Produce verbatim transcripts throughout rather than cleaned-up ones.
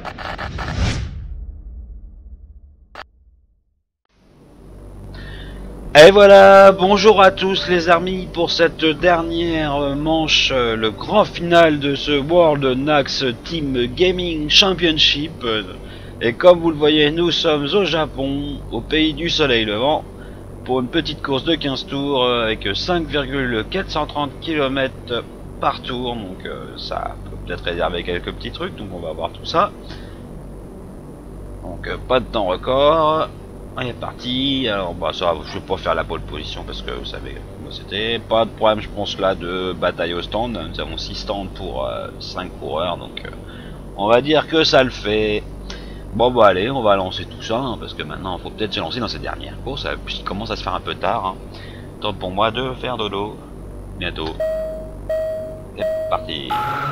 Et voilà, bonjour à tous les amis pour cette dernière manche, euh, le grand final de ce World Nax Team Gaming Championship. Et comme vous le voyez, nous sommes au Japon, au pays du soleil levant, pour une petite course de quinze tours euh, avec cinq virgule quatre cent trente kilomètres par tour. Donc euh, ça peut peut-être réserver quelques petits trucs, donc on va voir tout ça. Donc euh, pas de temps record. On est parti. Alors bah ça, je vais pas faire la pole position parce que vous savez, c'était pas de problème, je pense là de bataille au stand. Nous avons six stands pour euh, cinq coureurs, donc euh, on va dire que ça le fait. Bon bah allez, on va lancer tout ça hein, parce que maintenant il faut peut-être se lancer dans cette dernière course puisqu'il commence à se faire un peu tard. Hein. Temps pour moi de faire dodo. Bientôt. C'est parti.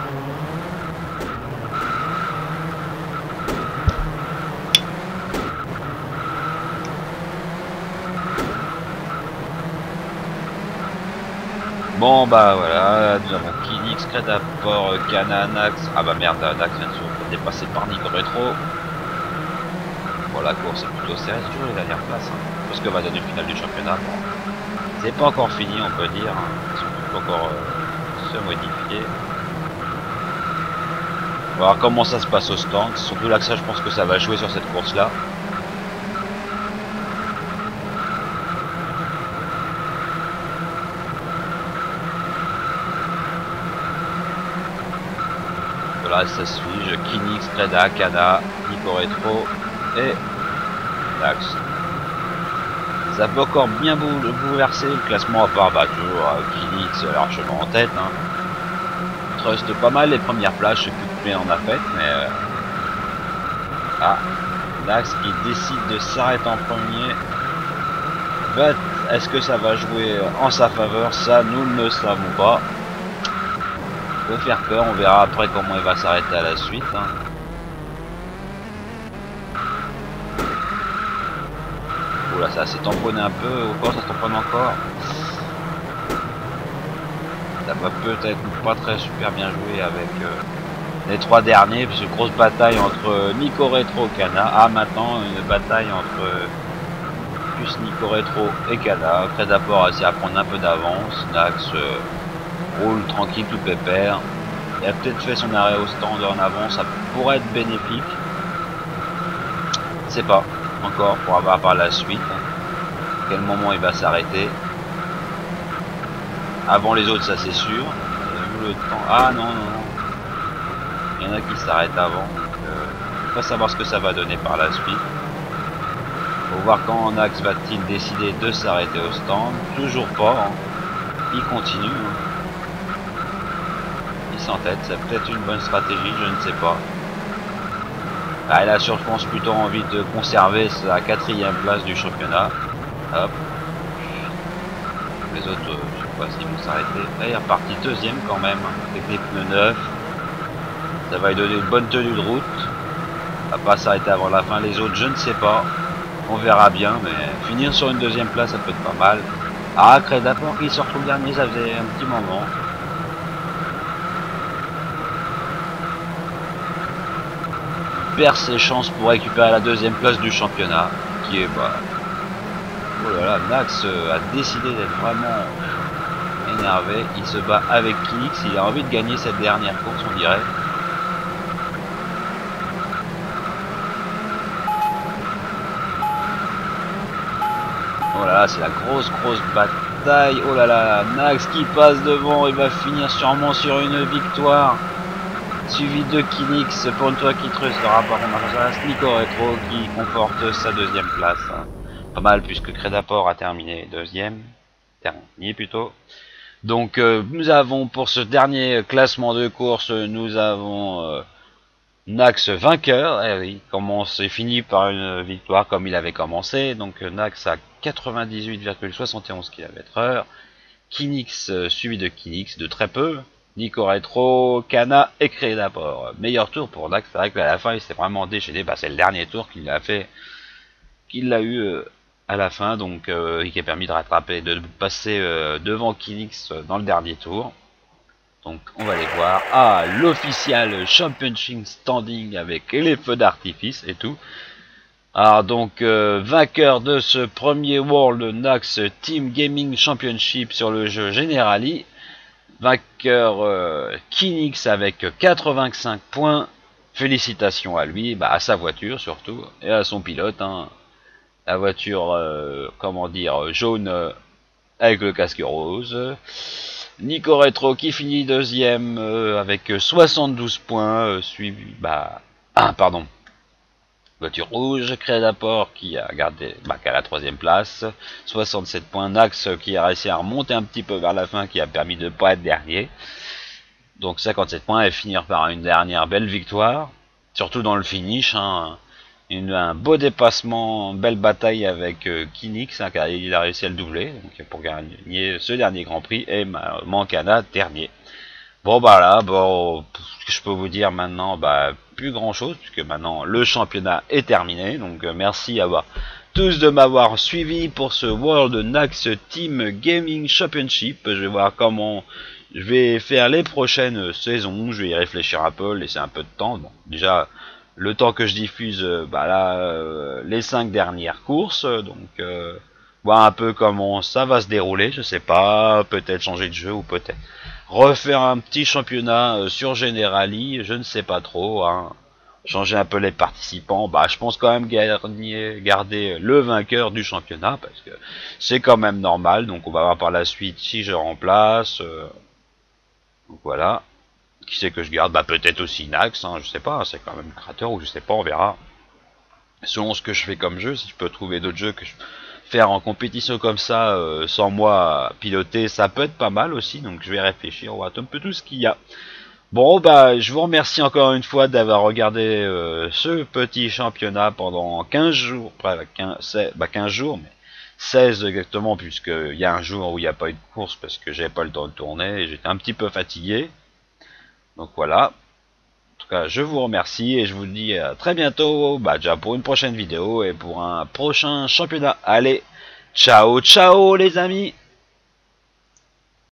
Bon bah voilà, nous avons Kinix, Credaport, Kana, Nax. Ah bah merde, Nax vient de se dépasser par Nico Retro. Bon la course est plutôt serrée, c'est toujours les dernières places. Hein. Parce que va donner le final du championnat. Bon. C'est pas encore fini on peut dire. Hein. Ils sont peut encore euh, se modifier. On va voir comment ça se passe au stand. C'est surtout là que ça je pense que ça va jouer sur cette course là. Voilà, ça suit, je Kinix, Creda, Kana, Nico Retro et Nax. Ça peut encore bien bouleverser le classement à part bah, toujours euh, Kinix largement en tête. Hein. Trust pas mal les premières places, je sais plus combien on a fait, mais euh... ah, Nax qui décide de s'arrêter en premier. Est-ce que ça va jouer en sa faveur? Ça, nous ne le savons pas. Peut faire peur, on verra après comment il va s'arrêter à la suite. Hein. Oula, ça s'est tamponné un peu, encore ça se tamponne encore. Ça va peut-être pas très super bien jouer avec euh, les trois derniers, puisque grosse bataille entre Nico Retro et Kana. Ah, maintenant une bataille entre euh, plus Nico Retro et Kana. Credaport a essayé à prendre un peu d'avance. Nax euh, roule tranquille, tout pépère. Il a peut-être fait son arrêt au stand en avant, ça pourrait être bénéfique. Je sais pas encore, pour avoir par la suite. À quel moment il va s'arrêter. Avant les autres, ça c'est sûr. Le temps. Ah non, non, non. Il y en a qui s'arrêtent avant. Donc, euh, pas savoir ce que ça va donner par la suite. Faut voir quand Nax va-t-il décider de s'arrêter au stand. Toujours pas. Hein. Il continue. Hein. En tête, c'est peut-être une bonne stratégie, je ne sais pas. Ah, il a je pense plutôt envie de conserver sa quatrième place du championnat. Hop. Les autres, euh, je sais pas s'ils vont s'arrêter. Là, il est reparti deuxième quand même, avec des pneus neufs. Ça va lui donner une bonne tenue de route. Il va pas s'arrêter avant la fin. Les autres, je ne sais pas. On verra bien, mais finir sur une deuxième place, ça peut être pas mal. Ah, Credaport qui se retrouve dernier, ça faisait un petit moment. Perd ses chances pour récupérer la deuxième place du championnat, qui est bah. Oh là là, Nax a décidé d'être vraiment énervé. Il se bat avec Kinix, il a envie de gagner cette dernière course, on dirait. Oh là là, c'est la grosse grosse bataille. Oh là là, Nax qui passe devant, il va finir sûrement sur une victoire. Suivi de Kinix pour une fois qui trust le rapport en place, Nico Retro qui conforte sa deuxième place. Pas mal puisque Credaport a terminé deuxième, terminé plutôt. Donc euh, nous avons pour ce dernier classement de course, nous avons euh, Nax vainqueur. Eh oui, commence et finit par une victoire comme il avait commencé. Donc Nax à quatre-vingt-dix-huit virgule soixante et onze kilomètres heure. Kinix euh, suivi de Kinix de très peu. Nico Retro, Kana et Credaport. Meilleur tour pour Nax, c'est vrai qu'à la fin il s'est vraiment déchaîné, bah, c'est le dernier tour qu'il a fait, qu'il a eu euh, à la fin, donc euh, qui a permis de rattraper, de passer euh, devant Kinix dans le dernier tour. Donc on va les voir. Ah, l'official Championship Standing avec les feux d'artifice et tout. Alors donc euh, vainqueur de ce premier World Nax Team Gaming Championship sur le jeu Generali. Vainqueur euh, Kinix avec quatre-vingt-cinq points. Félicitations à lui, bah, à sa voiture surtout, et à son pilote. Hein. La voiture, euh, comment dire, jaune euh, avec le casque rose. Nico Retro qui finit deuxième euh, avec soixante-douze points, euh, suivi, bah, ah, pardon. Voiture rouge, Crédaport qui a gardé bah, qu'à la troisième place, soixante-sept points, Nax qui a réussi à remonter un petit peu vers la fin, qui a permis de ne pas être dernier. Donc cinquante-sept points et finir par une dernière belle victoire, surtout dans le finish, hein, une, un beau dépassement, belle bataille avec euh, Kinix, hein, car il a réussi à le doubler donc, pour gagner ce dernier Grand Prix et Mancana dernier. Bon bah là, bon, ce que je peux vous dire maintenant, bah plus grand chose, puisque maintenant le championnat est terminé, donc euh, merci à avoir tous de m'avoir suivi pour ce World Nax Team Gaming Championship. Je vais voir comment je vais faire les prochaines saisons, je vais y réfléchir un peu, laisser un peu de temps. Bon, déjà, le temps que je diffuse, bah là, euh, les cinq dernières courses, donc euh, voir un peu comment ça va se dérouler, je sais pas, peut-être changer de jeu ou peut-être refaire un petit championnat euh, sur Generali, je ne sais pas trop, hein. Changer un peu les participants, bah je pense quand même garder, garder le vainqueur du championnat, parce que c'est quand même normal, donc on va voir par la suite si je remplace, euh, donc voilà, qui c'est que je garde, bah peut-être aussi Nax, hein, je sais pas, c'est quand même créateur, ou je sais pas, on verra, selon ce que je fais comme jeu, si je peux trouver d'autres jeux que je faire en compétition comme ça, euh, sans moi piloter, ça peut être pas mal aussi, donc je vais réfléchir, on va un peu tout ce qu'il y a. Bon, bah, je vous remercie encore une fois d'avoir regardé euh, ce petit championnat pendant quinze jours, quinze, seize, bah quinze jours, mais seize exactement, puisqu'il y a un jour où il n'y a pas eu de course parce que j'avais pas le temps de tourner et j'étais un petit peu fatigué. Donc voilà. En tout cas, je vous remercie et je vous dis à très bientôt, bah déjà pour une prochaine vidéo et pour un prochain championnat. Allez, ciao ciao les amis!